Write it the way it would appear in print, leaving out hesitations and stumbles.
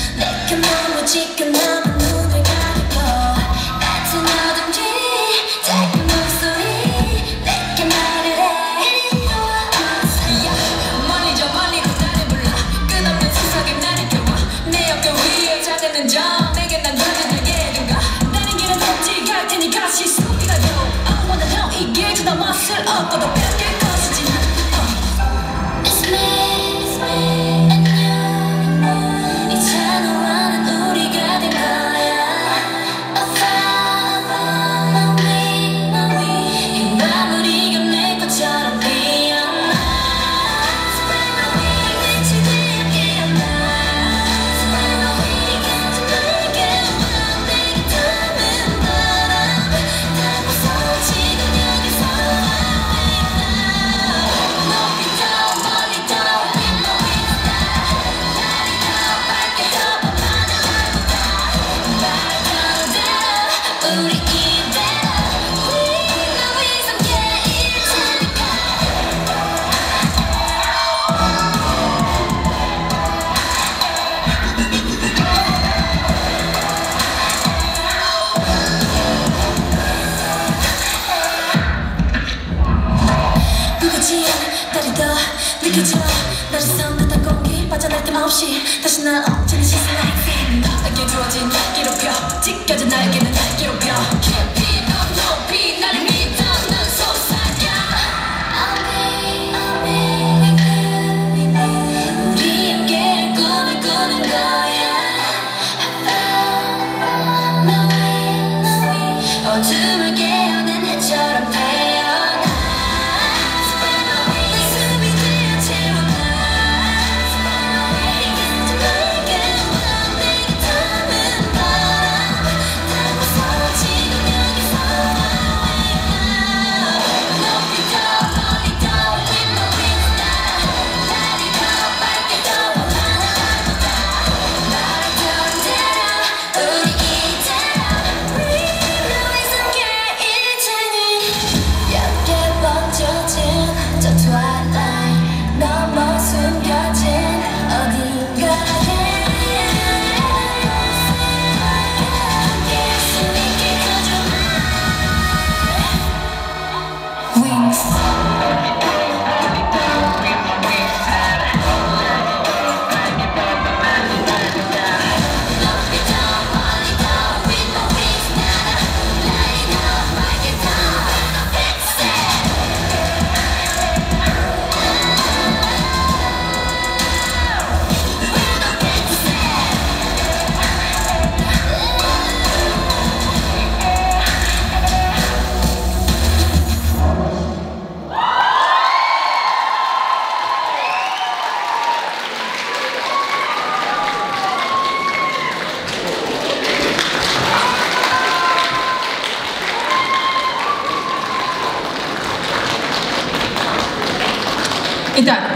내게 너무 지금 남은 눈을 가리고 같은 어둠 뒤 작은 목소리 내게 말을 해. 멀리 저 멀리로 나를 불러 끝없는 수석임 나를 껴워 내 어깨 위에 작은 점 내게 난 가져나게 해둔가 나는 길은 없지 갈 테니 같이 숨기라도 I wanna know 이 길 주다 멋을 얻고도 뺏길 것이지 난 It's me, it's me and you 이제 너와는 우리가 된 거야 I found my way 이 밤을 이겨 내 것처럼 피어나 Spread my wings 미치지 않게 Spread my wings 내게 와 내게 닿는 바람 타고서 지금 여기서 Awake now 높이 더 멀리 더 With my wings 날이 더 밝게 더 밤하늘 날보다 말을 걸어대로 우리 이대로 With my wings 함께일 테니까 무거지 않은 달이 더 느껴져 나를 선긋한 공기 빠져날 틈 없이 다시 날 엎치는 시선 내게 주어진 기록표 찢겨진 날개는 기록표 깊이 높이 나를 믿어 넌 솟아가 I'll be with you 우리 함께 꿈을 꾸는 거야 I found my way 어둠을 깨우는 해처럼 태어나 Spread my wings 숨이 되어 채워나 Spread my wings 내게 와 내게 닿는 바람 타고서 지금 여기서 Awake now 높이 더 멀리 더 With my wings 날이 더 밝게 더 밤하늘 날보다 말을 걸어대로 우리 이대로 With my wings 함께일 테니 얇게 번져진 저 twilight 너무 숨겨진 어딘가에 함께할 수 있게 커줘 Wings 높이 더 멀리 더 With my wings 날이 더 밝게 더 Fix it Итак,